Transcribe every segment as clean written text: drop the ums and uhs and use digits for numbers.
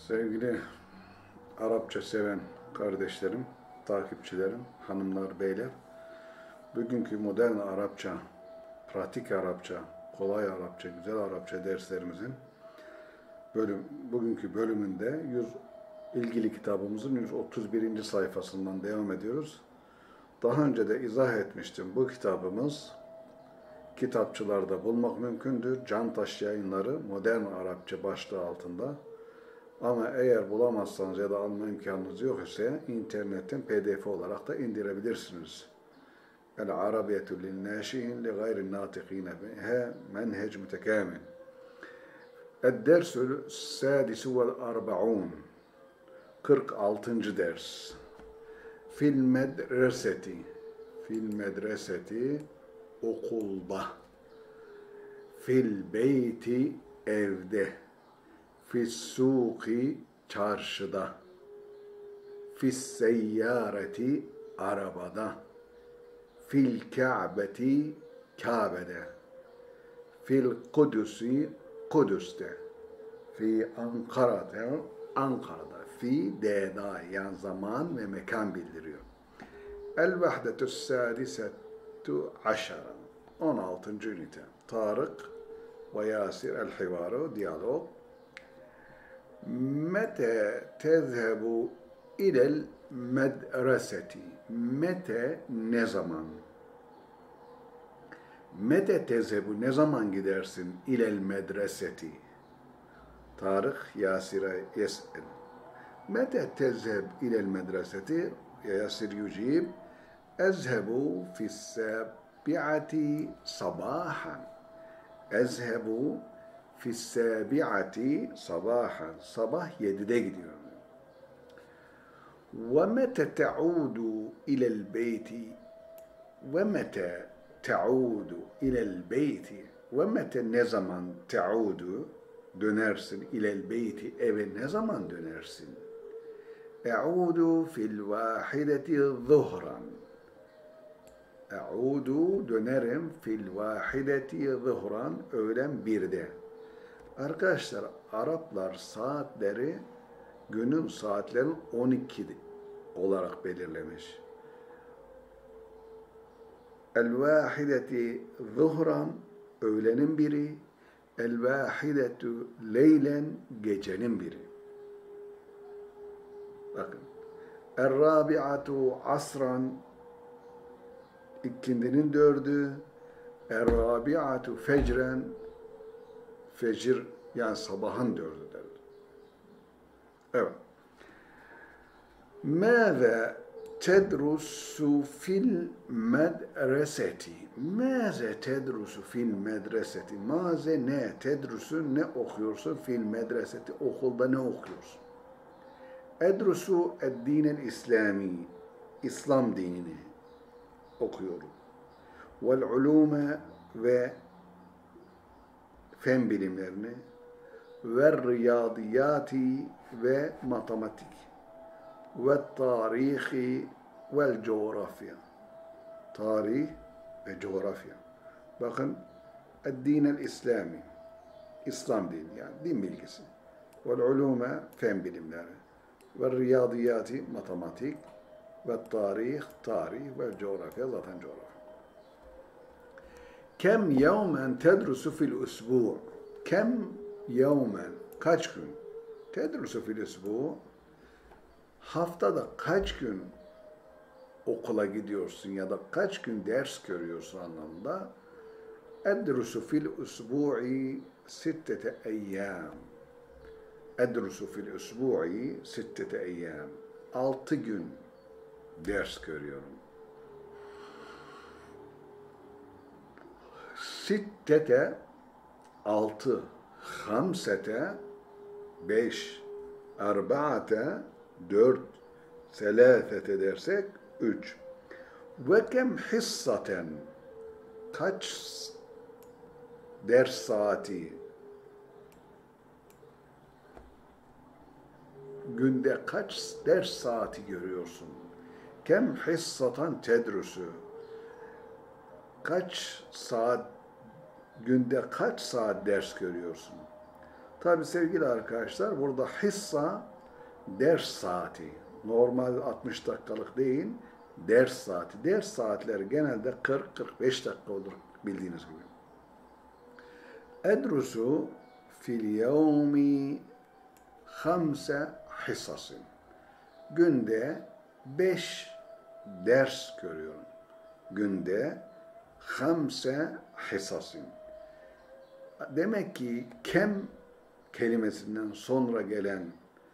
Sevgili Arapça seven kardeşlerim, takipçilerim, hanımlar, beyler, bugünkü modern Arapça, pratik Arapça, kolay Arapça, güzel Arapça derslerimizin bugünkü bölümünde ilgili kitabımızın 131. sayfasından devam ediyoruz. Daha önce de izah etmiştim. Bu kitabımız kitapçılarda bulmak mümkündür. Cantaş Yayınları Modern Arapça başlığı altında. Ama eğer bulamazsanız ya da alma imkanınız yok ise internetten PDF olarak da indirebilirsiniz. El-Arabiyetu lil-nâşihin li gayri nâtikîne biha menhec mütekâmil. El-Dersül Sâdisu vel-Arba'ûn 46. ders. Fil medreseti okulda. Fil beyti evde. Fis-sûki çarşıda. Fis-seyyâreti arabada. Fil-Ka'beti Kabe'de. Fil-Kudüs'i Kudüs'te. Fi Ankara'da Ankara'da. Fi D'da yani zaman ve mekan bildiriyor. El-Vahdetü Sâdisetu Aşara 16. ünite. Tarık ve Yasir el-Hivaru diyalog. Mete tezhebu ilel medreseti. Mete ne zaman? Mete tezhebu ne zaman gidersin ilel medreseti? Tarık Yasir'e yes'el. Mete tezheb ilel medreseti? Yasir yücib. Ezhebu fis-sâbi'ati sabahan. Ezhebu fis-sâbi'ati sabahan. Sabah 7'de gidiyorum. Ve mete te'udu ilel beyti. Ve mete te'udu ilel beyti. Ve mete ne zaman te'udu dönersin ilel beyti eve ne zaman dönersin? E'udu fil vahideti zuhran. E'udu dönerim fil vahideti zuhran öğlen 1'de. Arkadaşlar Araplar saatleri günün saatleri 12 olarak belirlemiş. El-vâhideti zuhran öğlenin biri, el-vâhidetu leylen gecenin biri. Bakın. Er-râbi'atu asran ikindinin 4'ü, er-râbi'atu fecren fecir yani sabahın 4'ü derdi. Evet. Mâze tedrusu fil medreseti. Mâze tedrusu fil medreseti. Mâze ne? Tedrusu ne okuyorsun? Fil medreseti. Okulda ne okuyorsun? Edrusu ed-dînel İslami. İslam dinini okuyorum. Vel ulûme ve fen bilimlerini ve riyadiyati ve matematik ve tarihi ve coğrafya. Tarih ve coğrafya. Bakın ed-dînel İslami. İslam dini yani din bilgisi. Vel ulûme fen bilimleri ve riyadiyati matematik ve tarih ve coğrafya zaten coğrafya. Kem yevmen tedrusu fil usbu'. Kem yevmen kaç gün? Tedrusu fil usbu' haftada kaç gün okula gidiyorsun ya da kaç gün ders görüyorsun anlamında. Edrusu fil usbu'i sittete eyyam. Edrusu fil usbu'i sittete eyyam. 6 gün ders görüyorum. Sittete 6, hamsete 5, arba'ate 4, selâfete dersek 3. Ve kem hissaten kaç ders saati günde kaç ders saati görüyorsun? Kem hissatan tedrusu kaç saat günde kaç saat ders görüyorsun? Tabi sevgili arkadaşlar, burada hissa ders saati. Normal 60 dakikalık değil, ders saati. Ders saatleri genelde 40-45 dakika olur bildiğiniz gibi. Edrusu fil yevmi 5 hissasin. Günde 5 ders görüyorum. Günde 5 hissasin. Demek ki kem kelimesinden sonra gelen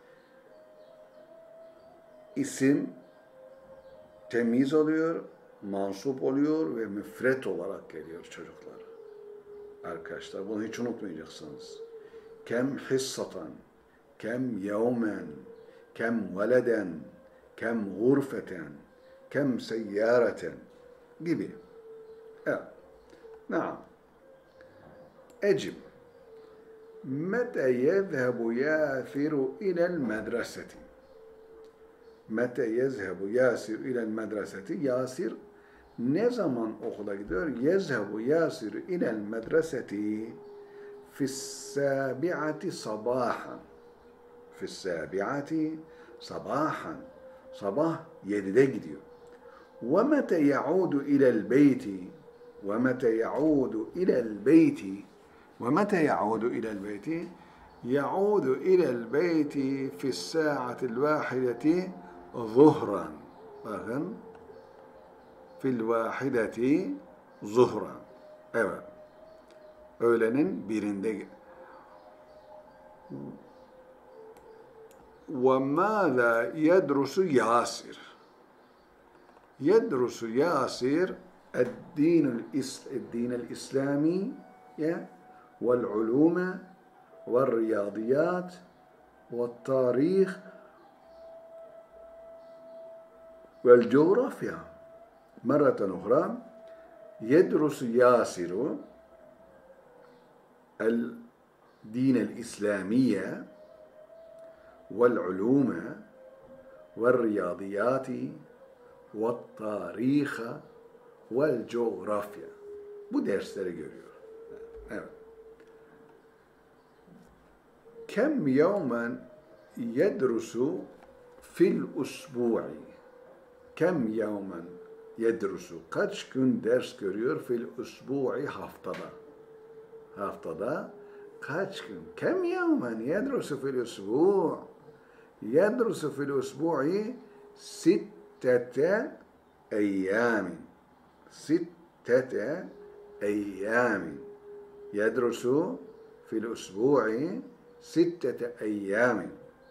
isim temiz oluyor, mansup oluyor ve müfret olarak geliyor çocuklar. Arkadaşlar bunu hiç unutmayacaksınız. Kem hissatan, kem yevmen, kem veleden, kem gurfeten, kem seyyareten gibi. Evet. Naam. Ecib. Mete yezhebu yâsiru ilel medreseti. Mete yezhebu yâsir ilel medreseti. Yasir ne zaman okula gidiyor? Yezhebu yasir ilel medreseti fis-sâbi'ati sabahan. Fis-sâbi'ati sabahan. Sabah 7'de gidiyor. Ve mete yaudu ilel beyti. Ve mete yaudu ilel beyti. Ve mete yaudu ilel beyti. Yaudu ilel beyti fis-sâ'atil vâhideti zuhran. Bakın. Fil vâhideti zuhran. Evet. Öğlenin birinde. Ve mâzâ yedrusu Yasir. Yedrusu Yasir الدين الإسلامي والعلوم والرياضيات والتاريخ والجغرافيا. مرة أخرى يدرس ياسر الدين الإسلامية والعلوم والرياضيات والتاريخ والجغرافيا. Bu dersleri görüyor. Evet. Kem yevmen yedrusu fil usbu'i. Kem yevmen yedrusu. Kaç gün ders görüyor fil usbu'i haftada. Haftada kaç gün? Kem yevmen yedrusu fil usbu'. Yedrusu fil usbu'i 6 eyyamin. 6 eyyamin. Yedrusu fil usbu'i 6 eyyamin.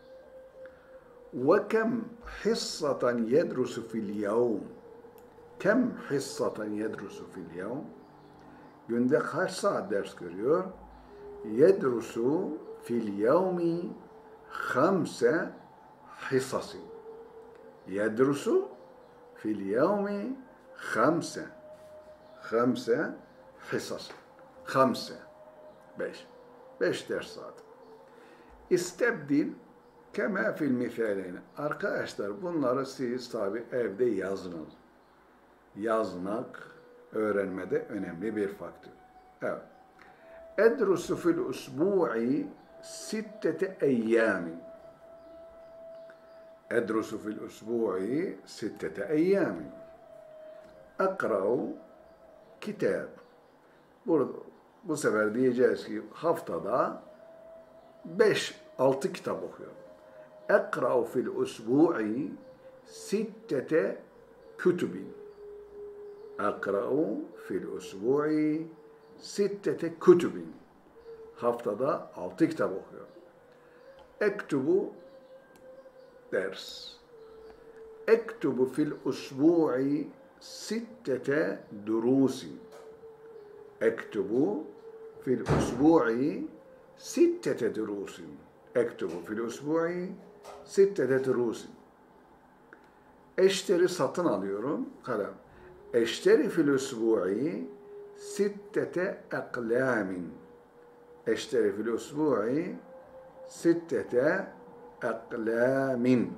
وكم حصة يدرس في اليوم؟ كم حصة يدرس في اليوم؟ Günde kaç saat ders görüyor? Yedrusu fil yevmi 5 hissasin. Yedrusu fil yevmi 5 hissasin. 5 ders saat. İstebdil kema fil misaleyni. Arkadaşlar bunları siz tabi evde yazınız. Yazmak öğrenmede önemli bir faktör. Evet. Edrusu fil usbu'i 6 eyyamin. Edrusu fil usbu'i 6 eyyamin. Akra'u kitap. Bu sefer diyeceğiz ki haftada 5-6 kitap okuyorum. Ekra'u fil usbu'i 6 kütübin. Ekra'u fil usbu'i 6 kütübin. Haftada 6 kitap okuyorum. Ektubu ders. Ektubu fil usbu'i 6 durusin. Ektubu fil usbu'i 6 durusin. Ektubu fil usbu'i 6 durusin. Eşteri satın alıyorum. Kalem. Eşteri fil usbu'i 6 aklamin. Eşteri fil usbu'i 6 aklamin.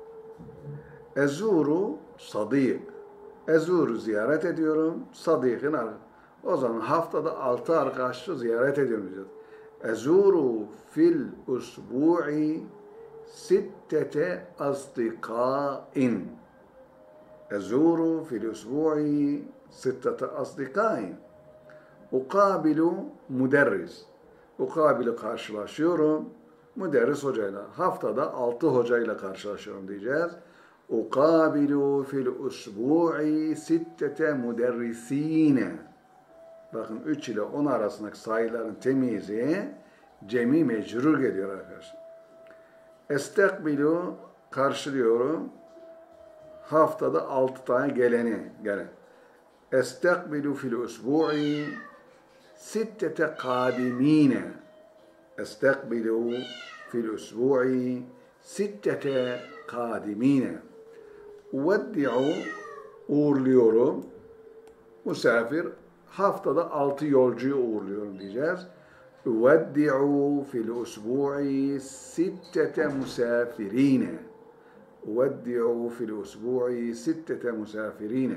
Ezuru sadik. Ezuru ziyaret ediyorum. Sadikin arkadaşı. O zaman haftada 6 arkadaşı ziyaret ediyorum. Ezuru fil usbu'i sittete asdikain. Ezuru fil usbu'i sittete asdikain. Ukabilu müderris. Ukabilu karşılaşıyorum. Müderris hocayla. Haftada 6 hocayla karşılaşıyorum diyeceğiz. Ukabilu fil usbu'i sittete müderrisine. Bakın 3 ile 10 arasındaki sayıların temyizi cemi mecrur geliyor arkadaşlar. Estekbilu karşılıyorum. Haftada 6 tane gelen. Estekbilu fil usbu'i sittete kadimine. Estekbilu fil usbu'i sittete kadimine. Uveddi'u uğurluyorum. Misafir haftada 6 yolcuyu uğurluyorum diyeceğiz. Uveddi'u fil usbu'i sittete musafirine. Uveddi'u fil usbu'i sittete musafirine.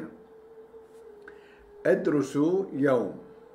Edrusu yevm.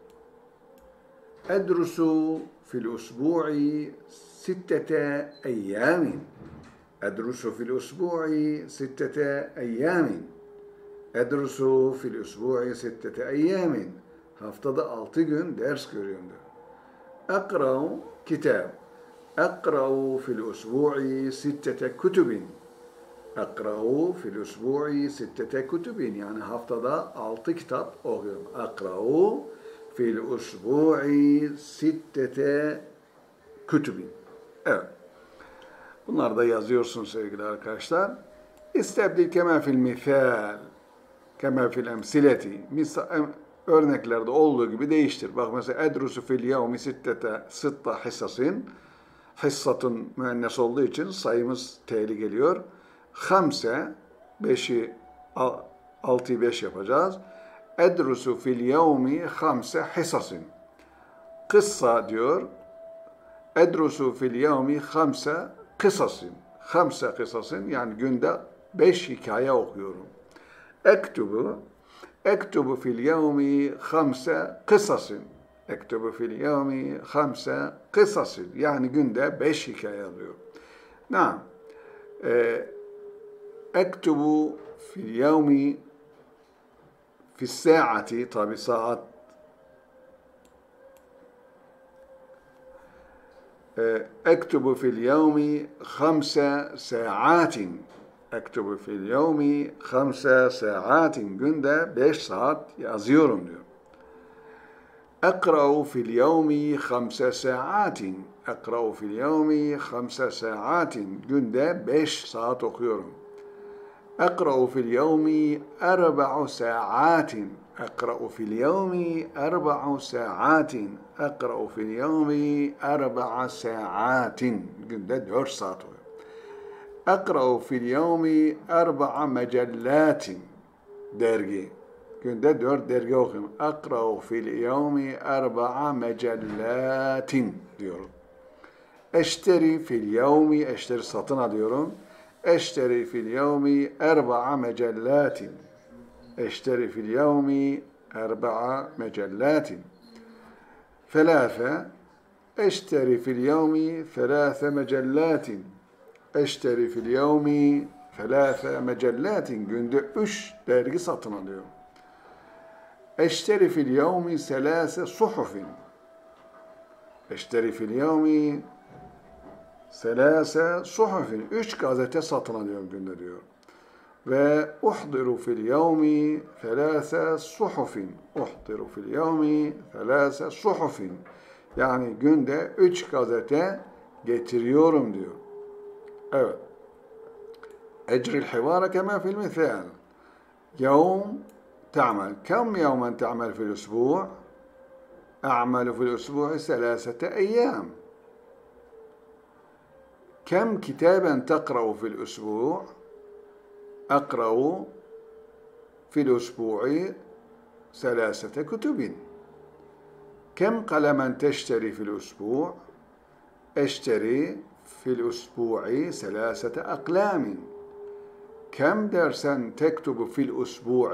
Edrusu fil usbu'i sittete eyyamin. Edrusu fil usbu'i sittete eyyamin. Edrusu fil usbu'i sittete eyyamin. Haftada 6 gün ders görüyorum diyor. Akra'u kitab. Akra'u fil usbu'i sittete kutubin. Akra'u fil usbu'i sittete kutubin. Yani haftada 6 kitap okuyorum. Akra'u fil usbu'i sittete kutubin. Evet. Bunları da yazıyorsun sevgili arkadaşlar. İstebdil kema fil misal. Kema fil emsileti. Örneklerde olduğu gibi değiştir. Bak mesela edrusu fil yevmi sitta hissasin. Hissatın müennes olduğu için sayımız t'li geliyor. Hamse, 6'yı 5 yapacağız. Edrusu fil yevmi hamse hissasin. Kıssa diyor. Edrusu fil yevmi hamse kısasin. Hamse kısasin yani günde 5 hikaye okuyorum. Ektubu fil yevmi hamse kısasin. Ektubu fil yevmi hamse kısasin. Yani günde 5 hikaye alıyorum. Naam. Ektubu fil yevmi fi saati, tabi saat ektubu fil yevmi hamse saatin. Ektubu fil yevmi hamse saatin. Günde 5 saat yazıyorum diyor. Ekra'u fil yevmi hamse saatin. Ekra'u fil yevmi hamse saatin. Günde 5 saat okuyorum. Ekra'u fil yevmi 4 saatin. Ekra'u fil yevmi 4 saatin. Ekra'u fil yevmi 4 saatin. Günde 4 saat okuyorum. Ekra'u fil yevmi 4 mecallatin. Dergi. Günde 4 dergi okuyorum. Ekra'u fil yevmi 4 mecallatin diyorum. Eşteri fil yevmi, eşteri satın alıyorum. Eşteri fil yevmi 4 mecallatin. Eşteri fil yevmi 4 mecallatin. Felâfe. Eşteri fil yevmi 3 mecallatin. Eşteri fil yevmi 3 mecallatin. Günde 3 dergi satın alıyorum. Eşteri fil yevmi 3 suhufin. Eşteri fil yevmi 3 suhufin. 3 gazete satın alıyorum günde diyor. Ve uhdiru fil yevmi 3 suhufin. Uhdiru fil yevmi 3 suhufin. Yani günde 3 gazete getiriyorum diyor. Evet. Ecri'l hivara kema fil misal. Yevm تعمل كم يوما تعمل في الأسبوع؟ أعمل في الأسبوع 3 أيام. كم كتابا تقرأ في الأسبوع؟ أقرأ في الأسبوع 3 كتب. كم قلما تشتري في الأسبوع؟ أشتري في الأسبوع 3 أقلام. كم درسا تكتب في الأسبوع؟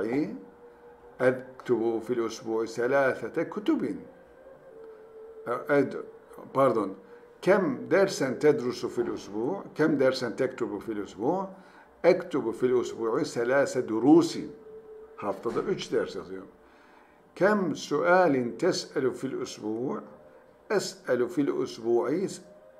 أكتب في الأسبوع 3 كتب. pardon. Kem dersen tedrusu fil usbu, kem dersen tektubu fil usbu, ektubu fil usbu'i selase durusin. Haftada 3 ders yazıyorum. Kem sualin tes'elu fil usbu', es'elu fil usbu'i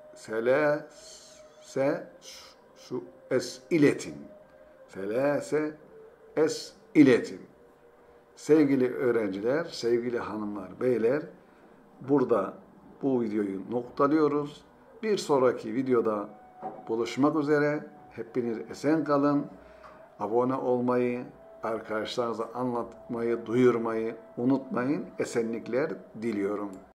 selase es'iletin. Selase es'iletin. Sevgili öğrenciler, sevgili hanımlar, beyler, burada bu videoyu noktalıyoruz. Bir sonraki videoda buluşmak üzere. Hepiniz esen kalın. Abone olmayı, arkadaşlarınıza anlatmayı, duyurmayı unutmayın. Esenlikler diliyorum.